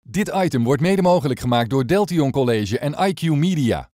Dit item wordt mede mogelijk gemaakt door Deltion College en IQ Media.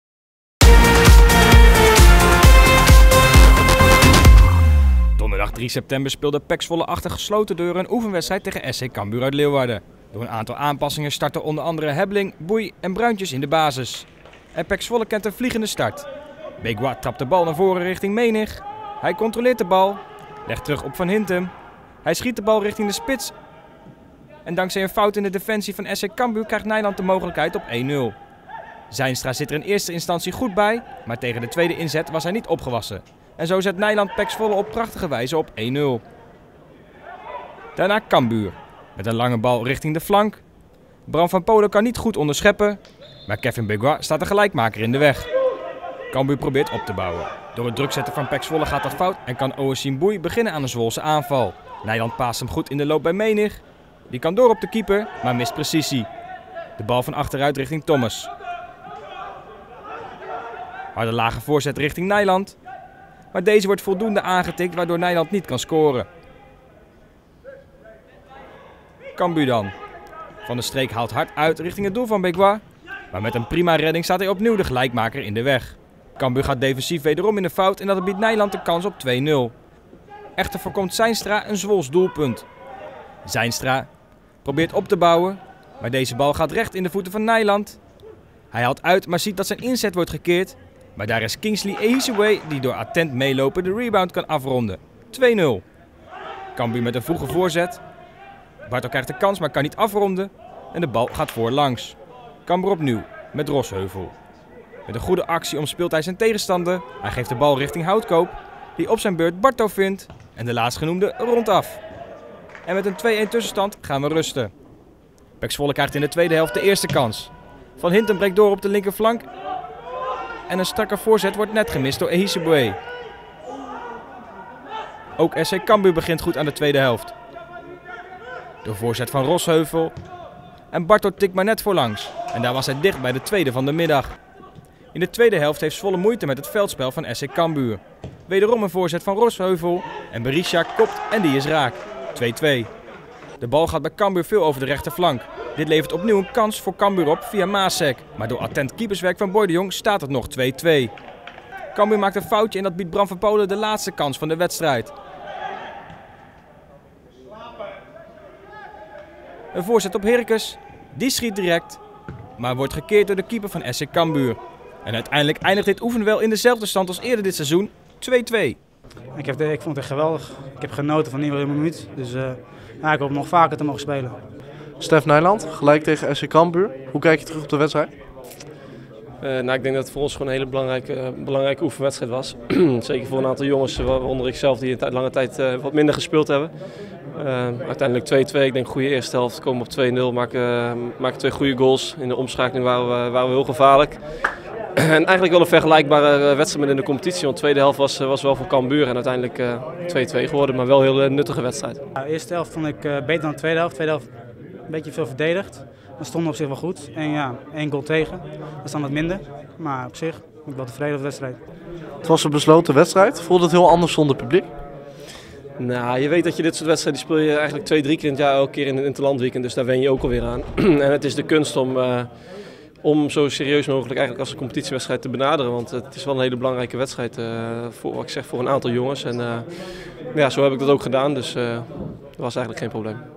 Donderdag 3 september speelde PEC Zwolle achter gesloten deuren een oefenwedstrijd tegen SC Cambuur uit Leeuwarden. Door een aantal aanpassingen starten onder andere Hebbeling, Boei en Bruintjes in de basis. En PEC Zwolle kent een vliegende start. Begwa trapt de bal naar voren richting Menig. Hij controleert de bal, legt terug op Van Hintem. Hij schiet de bal richting de spits. En dankzij een fout in de defensie van SC Cambuur krijgt Nijland de mogelijkheid op 1-0. Zijnstra zit er in eerste instantie goed bij, maar tegen de tweede inzet was hij niet opgewassen. En zo zet Nijland PEC Zwolle op prachtige wijze op 1-0. Daarna Cambuur, met een lange bal richting de flank. Bram van Polen kan niet goed onderscheppen, maar Kevin Begwa staat de gelijkmaker in de weg. Cambuur probeert op te bouwen. Door het druk zetten van PEC Zwolle gaat dat fout en kan Oesin Boei beginnen aan een Zwolse aanval. Nijland paast hem goed in de loop bij Menig. Die kan door op de keeper, maar mist precisie. De bal van achteruit richting Thomas. Harde lage voorzet richting Nijland. Maar deze wordt voldoende aangetikt waardoor Nijland niet kan scoren. Cambuur dan. Van der Streek haalt hard uit richting het doel van Begwa. Maar met een prima redding staat hij opnieuw de gelijkmaker in de weg. Cambuur gaat defensief wederom in de fout en dat biedt Nijland de kans op 2-0. Echter voorkomt Zijnstra een Zwols doelpunt. Zijnstra probeert op te bouwen, maar deze bal gaat recht in de voeten van Nijland. Hij haalt uit, maar ziet dat zijn inzet wordt gekeerd. Maar daar is Kingsley Ehisewe die door attent meelopen de rebound kan afronden. 2-0. Cambuur met een vroege voorzet. Bartel krijgt de kans, maar kan niet afronden. En de bal gaat voorlangs. Cambuur opnieuw met Rosheuvel. Met een goede actie omspeelt hij zijn tegenstander. Hij geeft de bal richting Houtkoop, die op zijn beurt Barto vindt. En de laatstgenoemde rondt af. En met een 2-1 tussenstand gaan we rusten. PEC Zwolle krijgt in de tweede helft de eerste kans. Van Hintem breekt door op de linkerflank. En een strakke voorzet wordt net gemist door Ehisewe. Ook SC Cambuur begint goed aan de tweede helft. De voorzet van Rosheuvel. En Barto tikt maar net voorlangs. En daar was hij dicht bij de tweede van de middag. In de tweede helft heeft Zwolle moeite met het veldspel van SC Cambuur. Wederom een voorzet van Rosheuvel. En Berisha kopt en die is raak. 2-2. De bal gaat bij Cambuur veel over de rechterflank. Dit levert opnieuw een kans voor Cambuur op via Maasek. Maar door attent keeperswerk van Boy de Jong staat het nog 2-2. Cambuur maakt een foutje en dat biedt Bram van Polen de laatste kans van de wedstrijd. Een voorzet op Herkes. Die schiet direct, maar wordt gekeerd door de keeper van SC Cambuur. En uiteindelijk eindigt dit oefenduel in dezelfde stand als eerder dit seizoen. 2-2. Ik vond het echt geweldig. Ik heb genoten van iedere minuut. Dus ik hoop nog vaker te mogen spelen. Stef Nijland, gelijk tegen SC Cambuur. Hoe kijk je terug op de wedstrijd? Ik denk dat het voor ons gewoon een hele belangrijke oefenwedstrijd was. Zeker voor een aantal jongens, waaronder ik zelf, die een lange tijd wat minder gespeeld hebben. Uiteindelijk 2-2. Ik denk goede eerste helft, komen op 2-0, maken 2 goede goals. In de omschakeling waren we heel gevaarlijk. En eigenlijk wel een vergelijkbare wedstrijd met in de competitie, want de tweede helft was wel voor Cambuur en uiteindelijk 2-2 geworden, maar wel een heel nuttige wedstrijd. De eerste helft vond ik beter dan de tweede helft. De tweede helft een beetje veel verdedigd. We stonden op zich wel goed. En ja, 1 goal tegen. Dat is dan wat minder, maar op zich ben ik wel tevreden over de wedstrijd. Het was een besloten wedstrijd. Voelde het heel anders zonder publiek? Nou, je weet dat je dit soort wedstrijden die speel je eigenlijk 2-3 keer in het jaar, elke keer in het interlandweekend, dus daar wen je ook alweer aan. En het is de kunst om zo serieus mogelijk eigenlijk als een competitiewedstrijd te benaderen. Want het is wel een hele belangrijke wedstrijd voor een aantal jongens. En zo heb ik dat ook gedaan, dus dat was eigenlijk geen probleem.